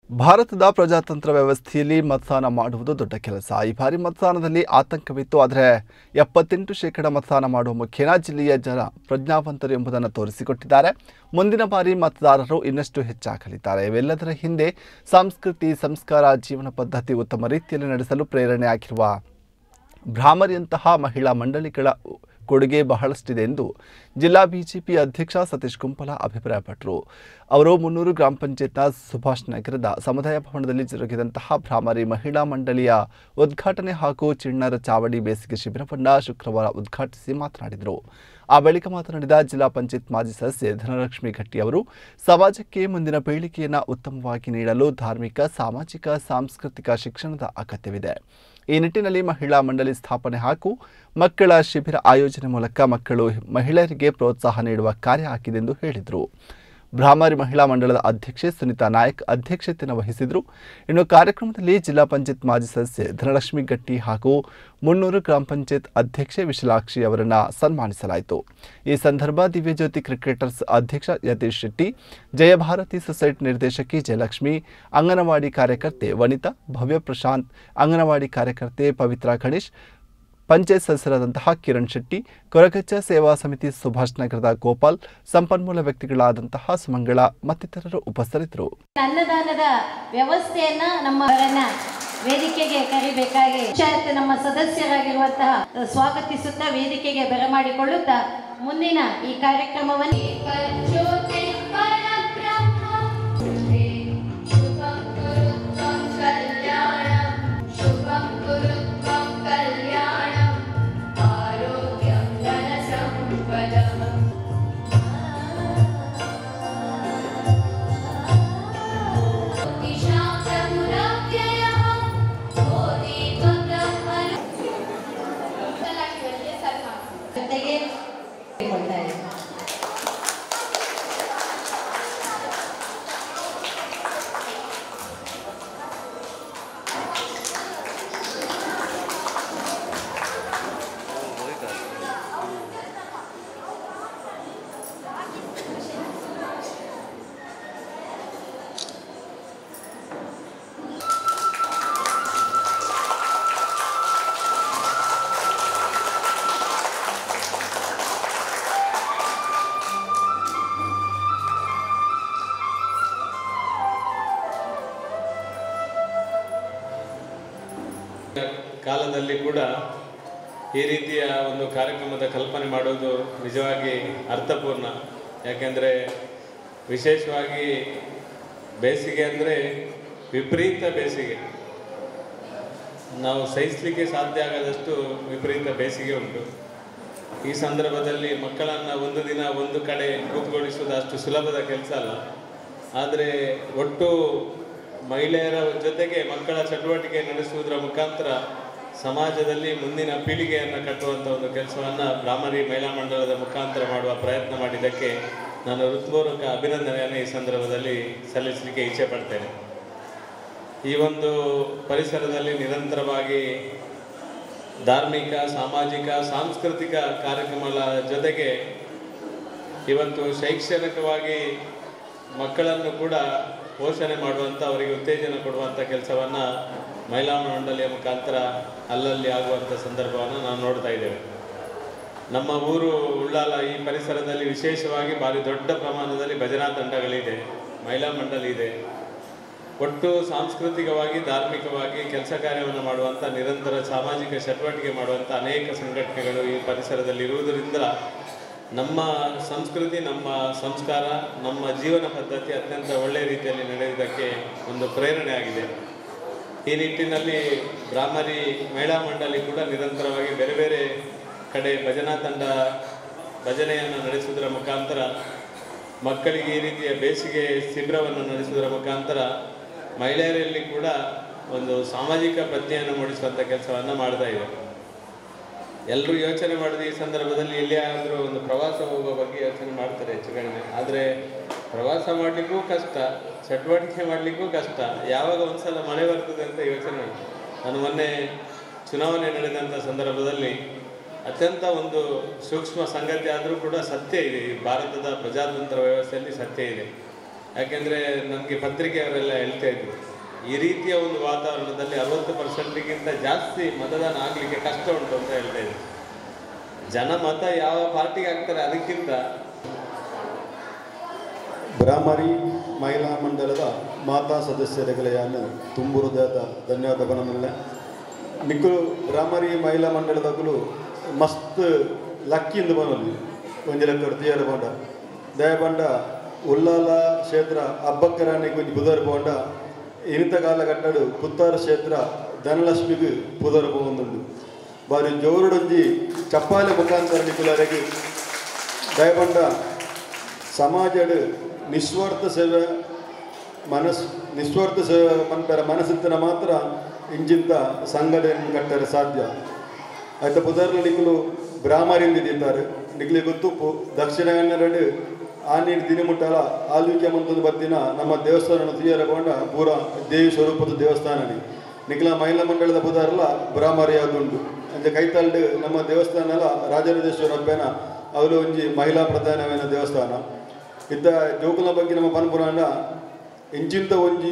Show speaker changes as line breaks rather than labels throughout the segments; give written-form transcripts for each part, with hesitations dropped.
ಭಾರತದ ಪ್ರಜಾತಂತ್ರ ವ್ಯವಸ್ಥೆಯಲ್ಲಿ ಮತದಾನ ಮಾಡುವುದು ದೊಡ್ಡ ಕೆಲಸ. ಈ ಬಾರಿ ಮತದಾನದಲ್ಲಿ ಆತಂಕವಿತ್ತು. ಆದರೆ 78% ಮತದಾನ ಮಾಡುವ ಮುಖೇನ ಜಿಲ್ಲೆಯ ಜನ ಪ್ರಜ್ಞಾವಂತರು ಎಂಬುದನ್ನು ತೋರಿಸಿಕೊಟ್ಟಿದ್ದಾರೆ. ಮುಂದಿನ ಬಾರಿ ಮತದಾರರು ಇನ್ನಷ್ಟು ಹೆಚ್ಚಾಗಲಿದ್ದಾರೆ. ಇವೆಲ್ಲದರ ಹಿಂದೆ ಸಂಸ್ಕೃತಿ, ಸಂಸ್ಕಾರ, ಜೀವನ ಪದ್ಧತಿ ಉತ್ತಮ ರೀತಿಯಲ್ಲಿ ನಡೆಸಲು ಪ್ರೇರಣೆಯಾಗಿರುವ ಭ್ರಾಮರಿಯಂತಹ ಮಹಿಳಾ ಮಂಡಳಿಗಳ ಕೊಡುಗೆ ಬಹಳಷ್ಟಿದೆ ಎಂದು ಜಿಲ್ಲಾ ಬಿಜೆಪಿ ಅಧ್ಯಕ್ಷ ಸತೀಶ್ ಕುಂಪಲ ಅಭಿಪ್ರಾಯಪಟ್ಟರು. ಅವರು 300 ಗ್ರಾಮ ಪಂಚಾಯತ್ನ ಸುಭಾಷ್ ನಗರದ ಸಮುದಾಯ ಭವನದಲ್ಲಿ ಜರುಗಿದಂತಹ ಭ್ರಾಮರಿ ಮಹಿಳಾ ಮಂಡಳಿಯ ಉದ್ಘಾಟನೆ ಹಾಗೂ ಚಿಣ್ಣರ ಚಾವಡಿ ಬೇಸಿಗೆ ಶಿಬಿರವನ್ನು ಶುಕ್ರವಾರ ಉದ್ಘಾಟಿಸಿ ಮಾತನಾಡಿದರು. ಆ ಬಳಿಕ ಮಾತನಾಡಿದ ಜಿಲ್ಲಾ ಪಂಚಾಯತ್ ಮಾಜಿ ಸದಸ್ಯೆ ಧನಲಕ್ಷ್ಮಿ ಘಟ್ಟಿ ಅವರು, ಸಮಾಜಕ್ಕೆ ಮುಂದಿನ ಪೀಳಿಗೆಯನ್ನು ಉತ್ತಮವಾಗಿ ನೀಡಲು ಧಾರ್ಮಿಕ, ಸಾಮಾಜಿಕ, ಸಾಂಸ್ಕೃತಿಕ ಶಿಕ್ಷಣದ ಅಗತ್ಯವಿದೆ. ಈ ನಿಟ್ಟಿನಲ್ಲಿ ಮಹಿಳಾ ಮಂಡಳಿ ಸ್ಥಾಪನೆ ಹಾಗೂ ಮಕ್ಕಳ ಶಿಬಿರ ಆಯೋಜನೆ ಮೂಲಕ ಮಹಿಳೆಯರಿಗೆ ಪ್ರೋತ್ಸಾಹ ನೀಡುವ ಕಾರ್ಯ ಆಗಿದೆ ಎಂದು ಹೇಳಿದರು. ಭ್ರಾಮರಿ ಮಹಿಳಾ ಮಂಡಳದ ಅಧ್ಯಕ್ಷೆ ಸುನೀತಾ ನಾಯಕ್ ಅಧ್ಯಕ್ಷತೆಯನ್ನು ವಹಿಸಿದರು. ಇನ್ನು ಕಾರ್ಯಕ್ರಮದಲ್ಲಿ ಜಿಲ್ಲಾ ಪಂಚಾಯತ್ ಮಾಜಿ ಸದಸ್ಯೆ ಧನಲಕ್ಷ್ಮಿ ಘಟ್ಟಿ ಹಾಗೂ 300 ಗ್ರಾಮ ಪಂಚಾಯತ್ ಅಧ್ಯಕ್ಷೆ ವಿಶಾಲಾಕ್ಷಿ ಅವರನ್ನು ಸನ್ಮಾನಿಸಲಾಯಿತು. ಈ ಸಂದರ್ಭ ದಿವ್ಯಜ್ಯೋತಿ ಕ್ರಿಕೆಟರ್ಸ್ ಅಧ್ಯಕ್ಷ ಯತೀಶ್ ಶೆಟ್ಟಿ, ಜಯಭಾರತಿ ಸೊಸೈಟಿ ನಿರ್ದೇಶಕಿ ಜಯಲಕ್ಷ್ಮಿ, ಅಂಗನವಾಡಿ ಕಾರ್ಯಕರ್ತೆ ವನಿತಾ, ಭವ್ಯ ಪ್ರಶಾಂತ್, ಅಂಗನವಾಡಿ ಕಾರ್ಯಕರ್ತೆ ಪವಿತ್ರ ಗಣೇಶ್, ಪಂಚಾಯತ್ ಸದಸ್ಯರಾದಂತಹ ಕಿರಣ್ ಶೆಟ್ಟಿ, ಕೊರಗಜ್ಜ ಸೇವಾ ಸಮಿತಿ ಸುಭಾಷ್ ನಗರದ ಗೋಪಾಲ್, ಸಂಪನ್ಮೂಲ ವ್ಯಕ್ತಿಗಳಾದಂತಹ ಸುಮಂಗಳ ಮತ್ತಿತರರು ಉಪಸ್ಥಿತರಿದ್ದರು.
ಅನ್ನದಾನದ ವ್ಯವಸ್ಥೆಯನ್ನ ನಮ್ಮವರನ್ನ ವೇದಿಕೆಗೆ ಕರಿಬೇಕಾಗಿ ನಮ್ಮ ಸದಸ್ಯರಾಗಿರುವಂತಹ ಸ್ವಾಗತಿಸುತ್ತಾ ವೇದಿಕೆಗೆ ಬರಮಾಡಿಕೊಳ್ಳುತ್ತಾ ಮುಂದಿನ ಈ ಕಾರ್ಯಕ್ರಮವನ್ನು
ಕಾಲದಲ್ಲಿ ಕೂಡ ಈ ರೀತಿಯ ಒಂದು ಕಾರ್ಯಕ್ರಮದ ಕಲ್ಪನೆ ಮಾಡೋದು ನಿಜವಾಗಿ ಅರ್ಥಪೂರ್ಣ. ಯಾಕೆಂದರೆ ವಿಶೇಷವಾಗಿ ಬೇಸಿಗೆ ಅಂದರೆ ವಿಪರೀತ ಬೇಸಿಗೆ, ನಾವು ಸಹಿಸಲಿಕ್ಕೆ ಸಾಧ್ಯ ಆಗದಷ್ಟು ವಿಪರೀತ ಬೇಸಿಗೆ ಉಂಟು. ಈ ಸಂದರ್ಭದಲ್ಲಿ ಮಕ್ಕಳನ್ನು ಒಂದು ದಿನ ಒಂದು ಕಡೆ ಕೂತ್ಕೊಳಿಸುವುದು ಅಷ್ಟು ಸುಲಭದ ಕೆಲಸ ಅಲ್ಲ. ಆದರೆ ಒಟ್ಟು ಮಹಿಳೆಯರ ಜೊತೆಗೆ ಮಕ್ಕಳ ಚಟುವಟಿಕೆ ನಡೆಸುವುದರ ಮುಖಾಂತರ ಸಮಾಜದಲ್ಲಿ ಮುಂದಿನ ಪೀಳಿಗೆಯನ್ನು ಕಟ್ಟುವಂಥ ಒಂದು ಕೆಲಸವನ್ನು ಭ್ರಾಮರಿ ಮಹಿಳಾ ಮಂಡಲದ ಮುಖಾಂತರ ಮಾಡುವ ಪ್ರಯತ್ನ ಮಾಡಿದ್ದಕ್ಕೆ ನಾನು ಹೃತ್ಪೂರ್ವಕ ಅಭಿನಂದನೆಯನ್ನು ಈ ಸಂದರ್ಭದಲ್ಲಿ ಸಲ್ಲಿಸಲಿಕ್ಕೆ ಇಚ್ಛೆ ಪಡ್ತೇನೆ. ಈ ಒಂದು ಪರಿಸರದಲ್ಲಿ ನಿರಂತರವಾಗಿ ಧಾರ್ಮಿಕ, ಸಾಮಾಜಿಕ, ಸಾಂಸ್ಕೃತಿಕ ಕಾರ್ಯಕ್ರಮಗಳ ಜೊತೆಗೆ ಇವತ್ತು ಶೈಕ್ಷಣಿಕವಾಗಿ ಮಕ್ಕಳನ್ನು ಕೂಡ ಪೋಷಣೆ ಮಾಡುವಂಥ, ಅವರಿಗೆ ಉತ್ತೇಜನ ಕೊಡುವಂಥ ಕೆಲಸವನ್ನು ಮಹಿಳಾ ಮಂಡಳಿಯ ಮುಖಾಂತರ ಅಲ್ಲಲ್ಲಿ ಆಗುವಂಥ ಸಂದರ್ಭವನ್ನು ನಾವು ನೋಡ್ತಾ ಇದ್ದೇವೆ. ನಮ್ಮ ಊರು ಉಳ್ಳಾಲ ಈ ಪರಿಸರದಲ್ಲಿ ವಿಶೇಷವಾಗಿ ಭಾರಿ ದೊಡ್ಡ ಪ್ರಮಾಣದಲ್ಲಿ ಭಜನಾ ತಂಡಗಳಿದೆ, ಮಹಿಳಾ ಮಂಡಳಿ ಇದೆ. ಒಟ್ಟು ಸಾಂಸ್ಕೃತಿಕವಾಗಿ, ಧಾರ್ಮಿಕವಾಗಿ ಕೆಲಸ ಕಾರ್ಯವನ್ನು ಮಾಡುವಂಥ, ನಿರಂತರ ಸಾಮಾಜಿಕ ಚಟುವಟಿಕೆ ಮಾಡುವಂಥ ಅನೇಕ ಸಂಘಟನೆಗಳು ಈ ಪರಿಸರದಲ್ಲಿ ಇರುವುದರಿಂದ ನಮ್ಮ ಸಂಸ್ಕೃತಿ, ನಮ್ಮ ಸಂಸ್ಕಾರ, ನಮ್ಮ ಜೀವನ ಪದ್ಧತಿ ಅತ್ಯಂತ ಒಳ್ಳೆಯ ರೀತಿಯಲ್ಲಿ ನಡೆಯುವುದಕ್ಕೆ ಒಂದು ಪ್ರೇರಣೆ ಆಗಿದೆ. ಈ ನಿಟ್ಟಿನಲ್ಲಿ ಭ್ರಾಮರಿ ಮಹಿಳಾ ಮಂಡಳಿ ಕೂಡ ನಿರಂತರವಾಗಿ ಬೇರೆ ಬೇರೆ ಕಡೆ ಭಜನಾ ತಂಡ ಭಜನೆಯನ್ನು ನಡೆಸುವುದರ ಮುಖಾಂತರ, ಮಕ್ಕಳಿಗೆ ಈ ರೀತಿಯ ಬೇಸಿಗೆ ಶಿಬಿರವನ್ನು ನಡೆಸುವುದರ ಮುಖಾಂತರ ಮಹಿಳೆಯರಲ್ಲಿ ಕೂಡ ಒಂದು ಸಾಮಾಜಿಕ ಪ್ರಜ್ಞೆಯನ್ನು ಮೂಡಿಸುವಂಥ ಕೆಲಸವನ್ನು ಮಾಡ್ತಾ ಇದೆ. ಎಲ್ಲರೂ ಯೋಚನೆ ಮಾಡಿದ ಈ ಸಂದರ್ಭದಲ್ಲಿ ಎಲ್ಲಿ ಆದರೂ ಒಂದು ಪ್ರವಾಸ ಹೋಗುವ ಬಗ್ಗೆ ಯೋಚನೆ ಮಾಡ್ತಾರೆ ಹೆಚ್ಚು ಕಡಿಮೆ. ಆದರೆ ಪ್ರವಾಸ ಮಾಡಲಿಕ್ಕೂ ಕಷ್ಟ, ಚಟುವಟಿಕೆ ಮಾಡಲಿಕ್ಕೂ ಕಷ್ಟ. ಯಾವಾಗ ಒಂದು ಸಲ ಮಳೆ ಬರ್ತದೆ ಅಂತ ಯೋಚನೆ ಮಾಡಿ. ನಾನು ಮೊನ್ನೆ ಚುನಾವಣೆ ನಡೆದಂಥ ಸಂದರ್ಭದಲ್ಲಿ ಅತ್ಯಂತ ಒಂದು ಸೂಕ್ಷ್ಮ ಸಂಗತಿ ಆದರೂ ಕೂಡ ಸತ್ಯ ಇದೆ. ಭಾರತದ ಪ್ರಜಾತಂತ್ರ ವ್ಯವಸ್ಥೆಯಲ್ಲಿ ಸತ್ಯ ಇದೆ. ಯಾಕೆಂದರೆ ನನಗೆ ಪತ್ರಿಕೆಯವರೆಲ್ಲ ಹೇಳ್ತಾ ಇದ್ರು ಈ ರೀತಿಯ ಒಂದು ವಾತಾವರಣದಲ್ಲಿ 60%ಗಿಂತ ಜಾಸ್ತಿ ಮತದಾನ ಆಗಲಿಕ್ಕೆ ಕಷ್ಟ ಉಂಟು ಅಂತ ಹೇಳ್ತಾ ಇದ್ರು. ಜನ ಮತ ಯಾವ ಪಾರ್ಟಿಗೆ ಹಾಕ್ತಾರೆ ಅದಕ್ಕಿಂತ
ಬ್ರಾಹ್ಮರಿ ಮಹಿಳಾ ಮಂಡಲದ ಮಾತಾ ಸದಸ್ಯರುಗಳಿಗೆ ನಾನು ತುಂಬು ಹೃದಯದ ಧನ್ಯವಾದ ಬನಮಲ್ಲ. ನಿಕ್ಕಲು ಬ್ರಾಹ್ಮರಿ ಮಹಿಳಾ ಮಂಡಲದಗಳು ಮಸ್ತ್ ಲಕ್ಕಿಂದ ಬನಲ್ಲಿ ಒಂದು ಲೆಕ್ಕ ತಯಾರು ಬಂಡ ದಯಬಂಡ ಉಲ್ಲಾಲ ಕ್ಷೇತ್ರ ಅಬ್ಬಕ್ಕರಾಣಿ ಕೊಂಚ ಪುದರ್ ಪೋಂಡ ಇನಿತ ಕಾಲ ಕಟ್ಟಡು ಪುತ್ತಾರ ಕ್ಷೇತ್ರ ಧನಲಕ್ಷ್ಮಿಗೆ ಪುದರ್ ಪೋಂದುಂಡು ಬಾರಿ ಜೋರುಡೊಂಜಿ ಚಪ್ಪಾಲೆ ಮುಖಾಂತರ ನಿಕ್ಕುಲರೆಗೆ ದಯಬಂಡ ಸಮಾಜಡು ನಿಸ್ವಾರ್ಥ ಸೇವೆ ನಿಸ್ವಾರ್ಥ ಸೇವೆ ಮನ್ಪರ ಮನಸ್ಸಿನ ಮಾತ್ರ ಇಂಚಿಂತ ಸಂಘಟನೆ ಕಟ್ಟರೆ ಸಾಧ್ಯ ಆಯ್ತು. ಪುದರ್ಲು ನಿಕ್ಕಲು ಬ್ರಾಹ್ಮರಿಂದ ಇದ್ದಾರೆ ನಿಕ್ಲಿ ಗೊತ್ತುಪ್ಪು ದಕ್ಷಿಣ ಕನ್ನಡ ಆನೀರು ದಿನಮುಟ್ಟಲ ಆಳ್ವಿಕೆ ಮಂತದ ಬರ್ತಿನ ನಮ್ಮ ದೇವಸ್ಥಾನ ತೀಯರಗೊಂಡ ಪೂರ ದೇವಿ ಸ್ವರೂಪದ ದೇವಸ್ಥಾನ ನಿಕ್ಲ ಮಹಿಳಾ ಮಂಡಳದ ಪುದಾರಲ್ಲ ಬ್ರಾಹ್ಮರಿ ಯಾವುದುಂಟು ಅಂಚೆ ಕೈತಾಲ್ಡು ನಮ್ಮ ದೇವಸ್ಥಾನ ಎಲ್ಲ ರಾಜರಾಜೇಶ್ವರ ಹಬ್ಬನ ಅವಳು ಒಂಜಿ ಮಹಿಳಾ ಪ್ರಧಾನವೇನ ದೇವಸ್ಥಾನ ಇತ್ತ ಜೋಕುಲ ಬಗ್ಗೆ ನಮ್ಮ ಪನ್ಪುರಾಣ ಇಂಚಿಂತ ಒಂಜಿ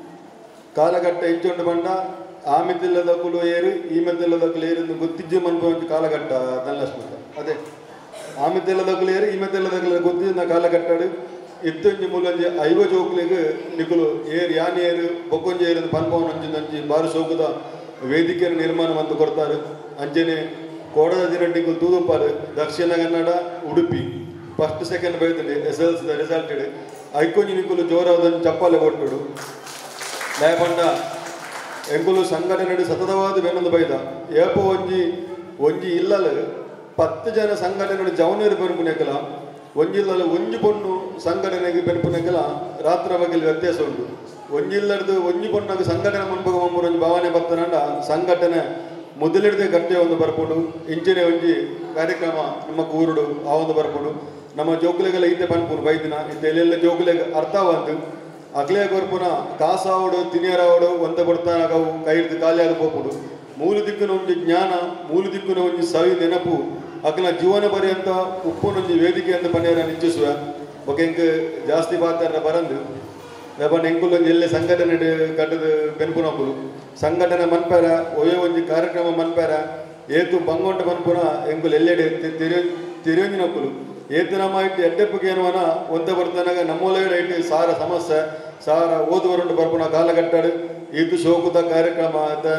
ಕಾಲಘಟ್ಟ ಇಂಚೊಂಡು ಬಂಡ ಆ ಮೆತ್ತಿಲ್ಲದಕ್ಕೂ ಏರು ಈ ಮೆತ್ತಿಲ್ಲದಕ್ಕೂ ಏರು ಗೊತ್ತಿಜ್ಜೆ ಮನ್ಪು ಒಂಜಿ ಕಾಲಘಟ್ಟ ಧನಲಕ್ಷ್ಮಿ ಅದೇ ಆ ಮೆತ್ತಿಲ್ಲದಕ್ಕೂ ಏರು ಈ ಮೆತ್ತಿಲ್ಲದಕ್ಕೂ ಗೊತ್ತಿದ್ದ ಕಾಲಘಟ್ಟಾಡು ಇತ್ತೊಂಜಿ ಮೂಲಂಜಿ ಐವ ಜೋಕ್ಲಿಗೆ ನಿಕುಲು ಏರು ಯಾನ್ ಏರು ಬೊಕ್ಕೊಂಜಿ ಏರು ಪನ್ಪವನ ಅಂಚಿ ಬಾರು ಸೋಕುದ ವೇದಿಕೆಯನ್ನು ನಿರ್ಮಾಣ ಮಂತು ಕೊಡ್ತಾರೆ. ಅಂಚನೆ ಕೋಡದ ದಿನ ನಿಕುಲು ತೂದುಪಾರು ದಕ್ಷಿಣ ಕನ್ನಡ ಉಡುಪಿ ಫಸ್ಟ್ ಸೆಕೆಂಡ್ ಬೈತದೆ SLC ರಿಸಲ್ಟೆಡ್ ಐಕೊಂಜಿ ನಿಕುಲು ಜೋರಾದ ಚಪ್ಪಾಲೆ ಕೊಟ್ಟುಡು ದಯಪಂಡ ಎಂಕುಲು ಸಂಘಟನೆ ಸತತವಾದ ಬೆನ್ನೊಂದು ಬೈದ ಏಪ ಒಂಜಿ ಇಲ್ಲಲು 10 ಜನ ಸಂಘಟನೆ ಜವನೇರು ಬೆನ್ಪುನೆಕಲ ಒಂಜಿಲ್ಲಲು ಒಂಜಿ ಪೊಣ್ಣು ಸಂಘಟನೆಗೆ ಬೆನ್ಪುನೆಕಲ ರಾತ್ರ ಬಗೆಯಲ್ಲಿ ವ್ಯತ್ಯಾಸ ಉಂಟು. ಒಂಜಿಲ್ಲರದು ಒಂಜಿ ಪೊಣ್ಣಾಗ ಸಂಘಟನೆ ಮುನ್ಪಗ ಒಂಬರು ಭಾವನೆ ಬರ್ತನಂಡ ಸಂಘಟನೆ ಮೊದಲಿಡದೆ ಗಟ್ಟೆ ಒಂದು ಬರ್ಪುಡು ಇಂಚಿನ ಒಂಜಿ ಕಾರ್ಯಕ್ರಮ ನಮ್ಮ ಊರುಡು ಆ ಒಂದು ಬರ್ಪುಡು ನಮ್ಮ ಜೋಕುಲೆಗೆಲ್ಲ ಈತೆ ಪನ್ಪುರು ಬೈದಿನ ಇತ್ತೆ ಎಲ್ಲೆಲ್ಲ ಜೋಕುಲೆಗೆ ಅರ್ಥವಂತು ಅಗ್ಲೇ ಗೊರ್ಪುನ ಕಾಸಾವಡು ತಿನಿಯರಾವಡು ಒಂದ ಬಡ್ತಾನಾಗವು ಕೈ ಹಿಡಿದು ಖಾಲಿಯಾಗಿ ಹೋಗ್ಬಿಡು ಮೂಲ ದಿಕ್ಕಿನ ಒಂಜಿ ಜ್ಞಾನ ಮೂಲ ದಿಕ್ಕಿನ ಒಂಜಿ ಸವಿ ನೆನಪು ಅಕ್ಲ ಜೀವನ ಪರ್ಯಂತ ಉಪ್ಪುನೊಂಜಿ ವೇದಿಕೆ ಅಂತ ಪನ್ನೇರ ನಿಶ್ಚಿಸುವ ಬೊಕೆಂಕ್ ಜಾಸ್ತಿ ಪಾತ್ರ ಬರಂದು ಲೆಬನ್ ಎಂಕುಲೊಂಜಿ ಎಲ್ಲೆ ಸಂಘಟನೆ ಕಟ್ಟದು ಪೆನ್ಪುನಪ್ಪುಲು ಸಂಘಟನೆ ಮನ್ಪೇರ ಒಯ್ಯೋ ಒಂಜಿ ಕಾರ್ಯಕ್ರಮ ಮನ್ಪೇರ ಏತು ಬಂಗೊಂಡ ಮನ್ಪುನ ಎಂಕುಲು ಎಲ್ಲೆಡೆ ತಿರಿಯೊಂಜಿನಪ್ಪುಲು ಏತು ನಮ್ಮ ಇಟ್ಟು ಎಡ್ಡೆಪ್ಪಗೆ ಏನುವನ ಒಂದ ಬರ್ತನಾಗ ನಮ್ಮೊಳಗಡೆ ಇಟ್ಟು ಸಾರ ಸಮಸ್ಯೆ ಸಾರ ಓದುವರುಂಡು ಬರ್ಪುನ ಕಾಲಘಟ್ಟಾಡು ಇದು ಶೋಕುದ ಕಾರ್ಯಕ್ರಮ